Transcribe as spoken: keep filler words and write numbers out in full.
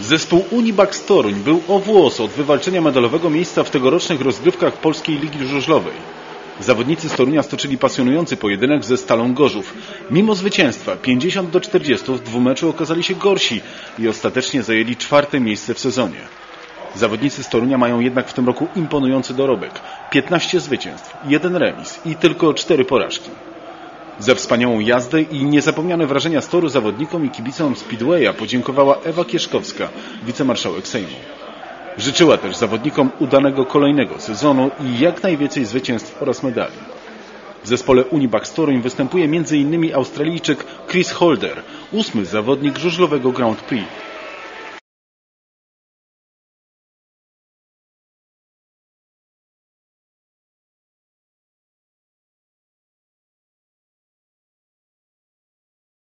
Zespół Unibax Toruń był o włos od wywalczenia medalowego miejsca w tegorocznych rozgrywkach Polskiej Ligi Żużlowej. Zawodnicy z Torunia stoczyli pasjonujący pojedynek ze Stalą Gorzów. Mimo zwycięstwa pięćdziesiąt do czterdziestu w dwumeczu okazali się gorsi i ostatecznie zajęli czwarte miejsce w sezonie. Zawodnicy z Torunia mają jednak w tym roku imponujący dorobek. piętnaście zwycięstw, jeden remis i tylko cztery porażki. Za wspaniałą jazdę i niezapomniane wrażenia z toru zawodnikom i kibicom Speedwaya podziękowała Ewa Kieszkowska, wicemarszałek Sejmu. Życzyła też zawodnikom udanego kolejnego sezonu i jak najwięcej zwycięstw oraz medali. W zespole Unibax Toruń występuje między innymi Australijczyk Chris Holder, ósmy zawodnik żużlowego Grand Prix.